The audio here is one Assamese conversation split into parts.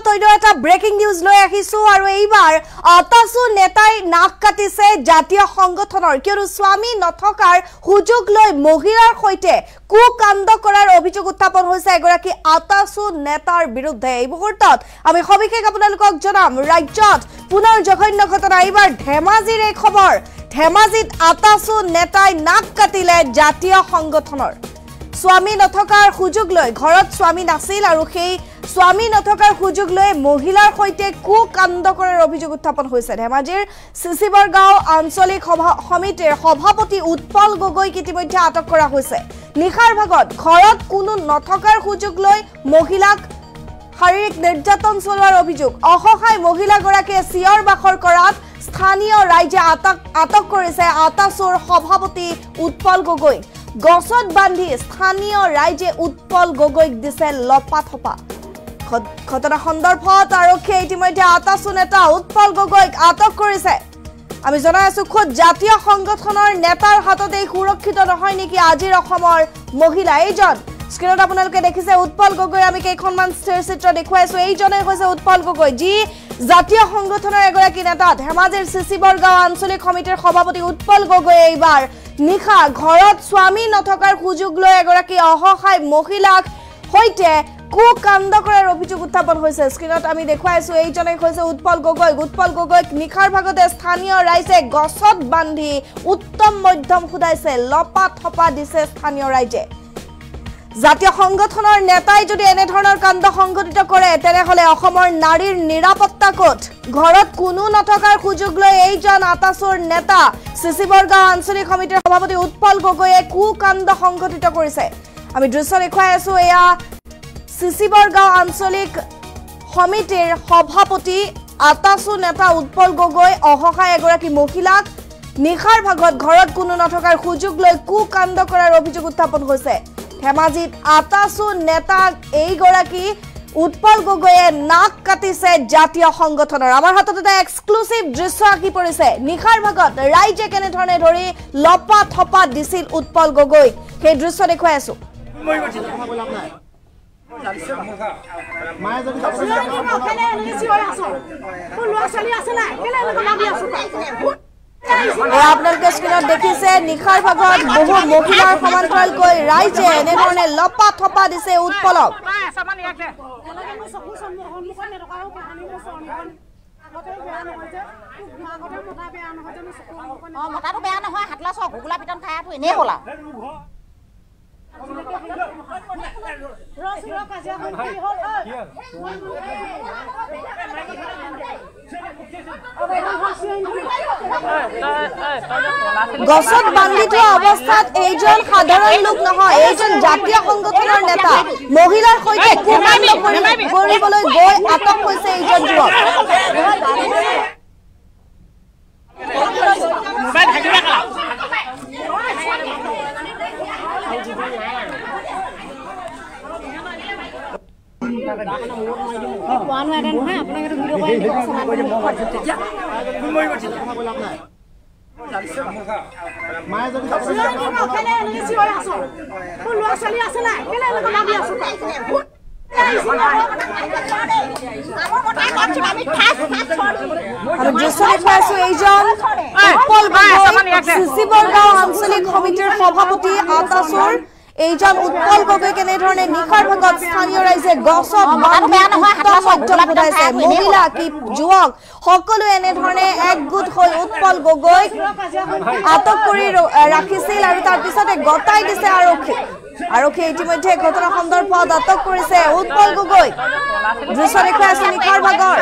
তৈরি এটা ব্রেকিং নিউজ লৈ আহিছো আৰু এইবাৰ আতাসু নেতাই নাক কাটিছে জাতীয় সংগঠনৰ কিয়নো স্বামী নথকাৰ সুযোগ লৈ মহিলাৰ সৈতে কুকাণ্ড কৰাৰ অভিযোগ উত্থাপন হৈছে এগৰাকী আতাসু নেতাৰ বিৰুদ্ধে। এই মুহূৰ্তত আমি সবিশেষ আপোনালোকক জনাম ৰাজ্যত পুনৰ জঘন্য ঘটনা। এইবাৰ ধেমাজিৰ এই খবৰ, ধেমাজিত আতাসু নেতাই নাক কাটিলে জাতীয় সংগঠনৰ। স্বামী নথকাৰ সুযোগ লৈ ঘৰত স্বামী নাছিল আৰু সেই স্বামী নথকাৰ সুযোগ লৈ মহিলাৰ সৈতে কুকাণ্ড কৰাৰ অভিযোগ উত্থাপন হৈছে। ধেমাজিৰ চিচিবৰগাঁও আঞ্চলিক সমিতিৰ সভাপতি উৎপল গগৈক ইতিমধ্যে আটক কৰা হৈছে। নিশাৰ ভাগত ঘৰত কোনো নথকাৰ সুযোগ লৈ মহিলাক শাৰীৰিক নিৰ্যাতন চলোৱাৰ অভিযোগ। অসহায় মহিলাগৰাকীয়ে চিঞৰ বাখৰ কৰাত স্থানীয় ৰাইজে আটক কৰিছে আতাসুৰ সভাপতি উৎপল গগৈক। গছত বান্ধি স্থানীয় ৰাইজে উৎপল গগৈক দিছে লপাথপা। ঘটনা সন্দৰ্ভত আৰক্ষীয়ে ইতিমধ্যে আতাসু নেতা উৎপল গগৈক আটক কৰিছে। আমি জনাই আছো খোদ জাতীয় সংগঠনৰ নেতাৰ হাততেই সুৰক্ষিত নহয় নেকি আজিৰ অসমৰ মহিলা। এইজন স্ক্ৰীনত আপোনালোকে দেখিছে উৎপল গগৈ, আমি কেইখনমান স্থিৰ চিত্ৰ দেখুৱাইছো। এইজনে হৈছে উৎপল গগৈ, যি জাতীয় সংগঠনৰ এগৰাকী নেতা। ধেমাজিৰ চিচিবৰগাঁও আঞ্চলিক সমিতিৰ সভাপতি উৎপল গগৈ এইবাৰ নিশা ঘৰত স্বামী নথকাৰ সুযোগ লৈ এগৰাকী অসহায় মহিলাক সৈতে কুকাণ্ড কৰাৰ অভিযোগ উত্থাপন হৈছে। স্ক্ৰীনত আমি দেখুৱাইছো এইজনে হৈছে উৎপল গগৈ। উৎপল গগৈক নিশাৰ ভাগতে স্থানীয় ৰাইজে গছত বান্ধি উত্তম মধ্যম সোধাইছে, লপাথপা দিছে স্থানীয় ৰাইজে। জাতীয় সংগঠনৰ নেতাই যদি এনেধৰণৰ কাণ্ড সংঘটিত কৰে তেনেহলে অসমৰ নাৰীৰ নিৰাপত্তা ক'ত? ঘৰত কোনো নথকাৰ সুযোগ লৈ এইজন আতাসুৰ নেতা চিচিবৰগাঁও আঞ্চলিক সমিতিৰ সভাপতি উৎপল গগৈয়ে কুকাণ্ড সংঘটিত কৰিছে। আমি দৃশ্য দেখুৱাই আছো। এয়া চিচিবৰগাঁও আঞ্চলিক সমিতিৰ সভাপতি আতাসু নেতা উৎপল গগৈ অসহায় এগৰাকী মহিলাক নিশাৰ ভাগত ঘৰত কোনো নথকাৰ সুযোগ লৈ কুকাণ্ড কৰাৰ অভিযোগ উত্থাপন হৈছে। ধেমাজিত আতাসু নেতা এইগৰাকী উৎপল গগৈয়ে নাক কাটিছে জাতীয় সংগঠনৰ। আমাৰ হাতত এটা এক্সক্লুচিভ দৃশ্য আঁকি পৰিছে। নিশাৰ ভাগত ৰাইজে কেনেধৰণে ধৰি লপাথপা দিছিল উৎপল গগৈক, সেই দৃশ্য দেখুৱাই আছো। আপোনালোকে স্ক্ৰীনত দেখিছে নিশাৰ ভাগত বহু মহিলাৰ সমান্তৰালকৈ ৰাইজে এনেধৰণে লপাথপা দিছে উৎপলক। মতাটো বেয়া নহয়, হাতলা চক ঘুগুলা পিটন খাই আছো এনেই ক'লা। গছত বান্ধি থোৱা অৱস্থাত এইজন সাধাৰণ লোক নহয়, এইজন জাতীয় সংগঠনৰ নেতা। মহিলাৰ সৈতে কুকাণ্ড কৰিবলৈ গৈ আটক হৈছে এইজন যুৱক। চিচিবৰগাঁও আঞ্চলিক সমিতিৰ সভাপতি আতাসুৰ এইজন উৎপল গগৈ কেনেধৰণে নিশাৰ ভাগত স্থানীয় ৰাইজে গছত বান্ধি মহিলা কি যুৱক সকলোৱে এনেধৰণে একগোট হৈ উৎপল গগৈক আটক কৰি ৰাখিছিল আৰু তাৰপিছতে গতাই দিছে আৰক্ষীয়ে ইতিমধ্যে ঘটনা সন্দৰ্ভত আটক কৰিছে উৎপল গগৈক। দৃশ্য দেখুৱাই আছো নিশাৰ ভাগৰ।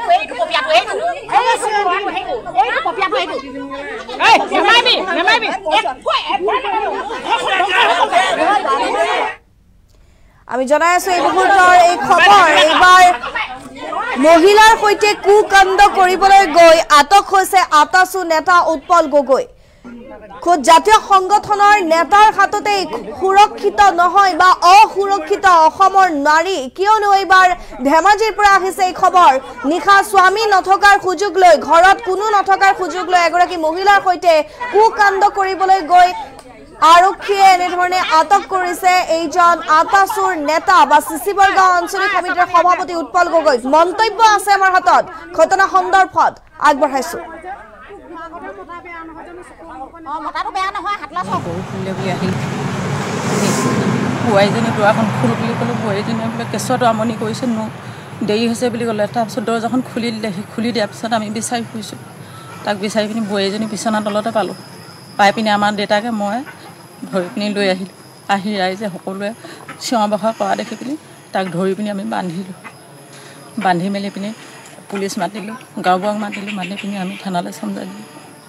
আমি জনাই আছো এই মুহূৰ্তৰ এই খবৰ। এইবাৰ মহিলাৰ সৈতে কুকাণ্ড কৰিবলৈ গৈ আটক হৈছে আতাসু নেতা উৎপল গগৈ। খোদ জাতীয় সংগঠনৰ নেতাৰ হাততে সুৰক্ষিত নহয় বা অসুৰক্ষিত অসমৰ নাৰী, কিয়নো এইবাৰ ধেমাজিৰ পৰা আহিছে এই খবৰ। নিশা স্বামী নথকাৰ সুযোগ লৈ ঘৰত কোনো নথকাৰ সুযোগ লৈ এগৰাকী মহিলাৰ সৈতে কুকাণ্ড কৰিবলৈ গৈ আৰক্ষীয়ে এনেধৰণে আটক কৰিছে এইজন আটাচুৰ নেতা বা চিচিবৰগাঁও আঞ্চলিক সমিতিৰ সভাপতি উৎপল গগৈ। মন্তব্য আছে আমাৰ হাতত, ঘটনা সন্দৰ্ভত আগবঢ়াইছো। মতাটো বেয়া নহয়, হাতলা চক ফুলে বুলি আহিল বোৱাৰীজনী দুৱাৰখন খোল বুলি ক'লোঁ। বোৱাৰীজনীয়ে বোলে কেঁচুৱাটো আমনি কৰিছে, দেৰি হৈছে বুলি ক'লে। তাৰপিছত দৰ্জাখন খুলি দিলে। খুলি দিয়াৰ পিছত আমি বিচাৰি ফুৰিছোঁ। তাক বিচাৰি পিনি বোৱাৰীজনী বিচনা তলতে পালোঁ। পাই পিনি আমাৰ দেউতাকে মই ধৰি পিনি লৈ আহিলোঁ। আহি ৰাইজে সকলোৱে চিঞৰ বাখৰ কৰা দেখি পিনি তাক ধৰি পিনি আমি বান্ধিলোঁ। বান্ধি মেলি পিনি পুলিচ মাতিলোঁ, গাঁওবুঢ়াক মাতিলোঁ। মাতি পিনি আমি থানালৈ চম্জাই দিলোঁ।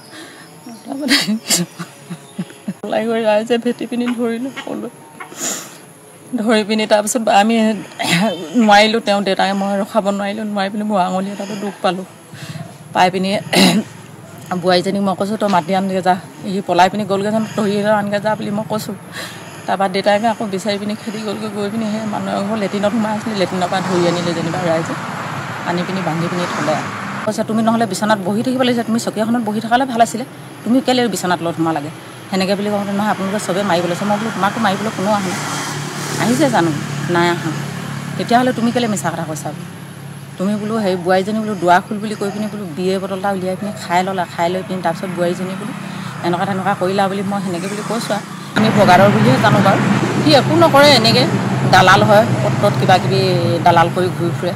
ওলাই গৈ ৰাইজে ভেটি পিনি ধৰিলোঁ সকলোৱে। ধৰি পিনি তাৰপিছত আমি নোৱাৰিলোঁ, তেওঁ দেউতাকে মই ৰখাব নোৱাৰিলোঁ। নোৱাৰি পিনি মোৰ আঙুলি এটাতো দুখ পালোঁ। পাই পিনি বোৱাৰীজনীক মই কৈছোঁ তই মাতি আনগৈ যা। সি পলাই পিনি গ'লগৈ যেন, ধৰি আনগৈ যা বুলি মই কৈছোঁ। তাৰপৰা দেউতাকে আকৌ বিচাৰি পিনি খেদি গ'লগৈ। গৈ পিনি সেই মানুহ ঘৰ লেট্ৰিনত সোমাই আছিলে, লেট্ৰিনৰ পৰা ধৰি আনিলে যেনিবা ৰাইজে। আনি পিনি বান্ধি পিনি থ'লে। কৈছে তুমি নহ'লে বিচনাত বহি থাকিব লাগিছে, তুমি চকীখনত বহি থকালে ভাল আছিলে, তুমি কেলৈ বিচনাত তলত সোমাব লাগে সেনেকৈ বুলি কওঁতে নহয় আপোনালোকে চবেই মাৰিব লৈছে। মই বোলো তোমাকতো মাৰিবলৈ কোনো আহা নাই, আহিছে জানো? নাই আহা। তেতিয়াহ'লে তুমি কেলৈ মিছা কথা কৈছা? তুমি বোলো সেই বোৱাৰীজনী বোলো দুৱাৰ খোল বুলি কৈ পিনি বোলো বিয়ে বটল এটা উলিয়াই পিনি খাই ল'লা। খাই লৈ পিনি তাৰপিছত বোৱাৰীজনী বোলো এনেকুৱা তেনেকুৱা কৰিলা বুলি মই সেনেকৈ বুলি কৈছোঁ। আৰু আমি বগাদৰ বুলিহে জানো বাৰু। সি একো নকৰে, এনেকৈ দালাল হয়, পটত কিবা কিবি দালাল কৰি ঘূৰি ফুৰে।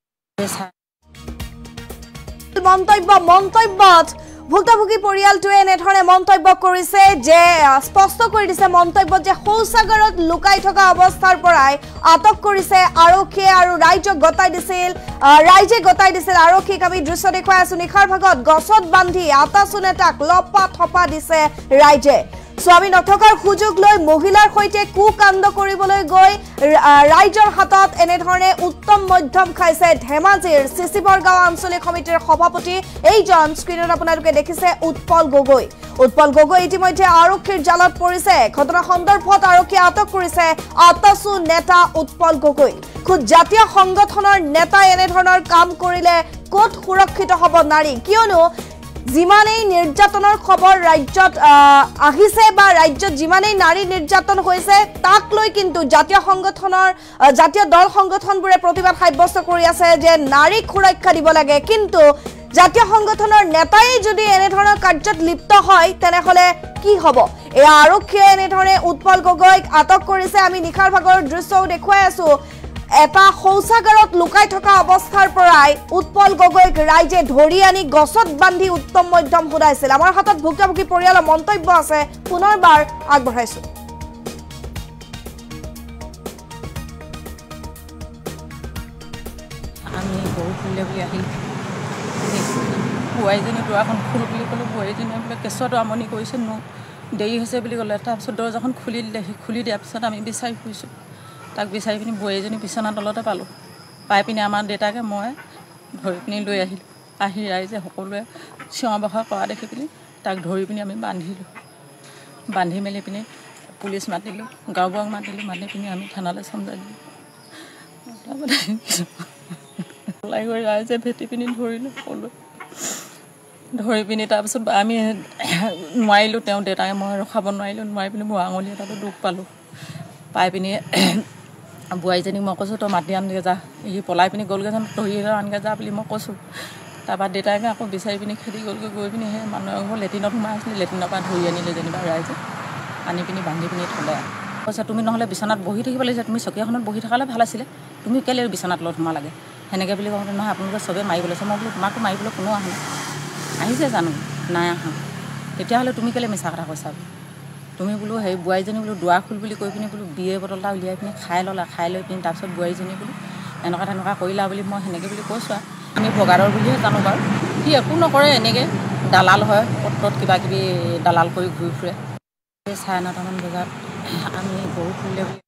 মন্তব্যত ভুক্তভোগী পৰিয়ালটোৱে এনেধৰণে মন্তব্য কৰিছে যে স্পষ্ট কৰি দিছে মন্তব্যত যে শৌচাগাৰত লুকাই থকা অৱস্থাৰ পৰাই আটক কৰিছে আৰক্ষীয়ে আৰু ৰাইজক গতাই দিছিল। ৰাইজে গতাই দিছিল আৰক্ষীক। আমি দৃশ্য দেখুৱাই আছো। নিশাৰ ভাগত গছত বান্ধি আটাচু নেতাক লপা থপা দিছে ৰাইজে। স্বামী নথকাৰ সুযোগ লৈ মহিলাৰ সৈতে কুকাণ্ড কৰিবলৈ গৈ ৰাইজৰ হাতত এনেধৰণে উত্তম মধ্যম খাইছে ধেমাজিৰ চিচিবৰগাঁও আঞ্চলিক সমিতিৰ সভাপতি এইজন স্ক্ৰীনত আপোনালোকে দেখিছে উৎপল গগৈ। উৎপল গগৈ ইতিমধ্যে আৰক্ষীৰ জালত পৰিছে। ঘটনা সন্দৰ্ভত আৰক্ষীয়ে আটক কৰিছে আটাচু নেতা উৎপল গগৈ। খুদ জাতীয় সংগঠনৰ নেতাই এনেধৰণৰ কাম কৰিলে ক'ত সুৰক্ষিত হ'ব নাৰী? কিয়নো যিমানেই নিৰ্যাতনৰ খবৰ ৰাজ্যত আহিছে বা ৰাজ্যত যিমানেই নাৰী নিৰ্যাতন হৈছে তাক লৈ কিন্তু জাতীয় দল সংগঠনবোৰে প্ৰতিবাদ সাব্যস্ত কৰি আছে যে নাৰীক সুৰক্ষা দিব লাগে। কিন্তু জাতীয় সংগঠনৰ নেতাই যদি এনেধৰণৰ কাৰ্যত লিপ্ত হয় তেনেহ'লে কি হ'ব? এই আৰক্ষীয়ে এনেধৰণে উৎপল গগৈক আটক কৰিছে। আমি নিশাৰ ভাগৰ দৃশ্যও দেখুৱাই আছো। এটা শৌচাগাৰত লুকাই থকা অৱস্থাৰ পৰাই উৎপল গগৈক ৰাইজে ধৰি আনি গছত বান্ধি উত্তম মধ্যম সোধাইছিল। আমাৰ হাতত ভুক্তভোগী পৰিয়ালৰ মন্তব্য আছে, পুনৰবাৰ আগবঢ়াইছো। আমি গৰু ফুলে বুলি আহিল বোৱাৰীজনী দুৱাৰখন খোল বুলি ক'লোঁ। বোৱাৰীজনীয়ে বোলে কেঁচুৱাটো আমনি কৰিছে, দেৰি হৈছে বুলি ক'লে। তাৰপিছত দৰ্জাখন খুলি দিলে। খুলি দিয়াৰ পিছত আমি বিচাৰি ফুৰিছোঁ। তাক বিচাৰি পিনি বোৱাৰীজনী বিচনা তলতে পালোঁ। পাই পিনি আমাৰ দেউতাকে মই ধৰি পিনি লৈ আহিলোঁ। আহি ৰাইজে সকলোৱে চিঞৰ বাখৰ কৰা দেখি পিনি তাক ধৰি পিনি আমি বান্ধিলোঁ। বান্ধি মেলি পিনি পুলিচ মাতিলোঁ, গাঁওবুঢ়াক মাতিলোঁ। মাতি পিনি আমি থানালৈ চম্জাই দিলোঁ। ওলাই গৈ ৰাইজে ভেটি পিনি ধৰিলোঁ সকলোৱে। ধৰি পিনি তাৰপিছত আমি নোৱাৰিলোঁ, তেওঁ দেউতাকে মই ৰখাব নোৱাৰিলোঁ। নোৱাৰি পিনি মোৰ আঙুলি এটাতো দুখ পালোঁ। পাই পিনি বোৱাৰীজনীক মই কৈছোঁ তই মাতি আনগৈ যা। সি পলাই পিনি গ'লগৈ যেন, ধৰি আনগৈ যা বুলি মই কৈছোঁ। তাৰপৰা দেউতাকে আকৌ বিচাৰি পিনি খেদি গ'লগৈ। গৈ পিনি সেই মানুহ ঘৰ লেট্ৰিনত সোমাই আছিলে, লেট্ৰিনৰ পৰা ধৰি আনিলে যেনিবা ৰাইজে। আনি পিনি বান্ধি পিনি থ'লে। কৈছে তুমি নহ'লে বিচনাত বহি থাকিব লাগিছে, তুমি চকীখনত বহি থকালে ভাল আছিলে, তুমি কেলৈ বিচনাত তলত সোমাব লাগে সেনেকৈ বুলি কওঁতে নহয় আপোনালোকে চবেই মাৰিব লৈছে। মই বোলো তোমাকতো মাৰিবলৈ কোনো আহা নাই, আহিছে জানো? নাই আহা। তেতিয়াহ'লে তুমি কেলৈ মিছা কথা কৈছা? তুমি বোলো সেই বোৱাৰীজনী বোলো দুৱাৰ খোল বুলি কৈ পিনি বোলো বিয়ে বটল এটা উলিয়াই পিনি খাই ল'লা। খাই লৈ পিনি তাৰপিছত বোৱাৰীজনী বোলো এনেকুৱা তেনেকুৱা কৰিলা বুলি মই সেনেকৈ বুলি কৈছোঁ। আৰু আমি বগাদৰ বুলিহে জানো বাৰু। সি একো নকৰে, এনেকৈ দালাল হয়, পটত কিবা কিবি দালাল কৰি ঘূৰি ফুৰে। 9:30 বজাত আমি গৰু ফুলে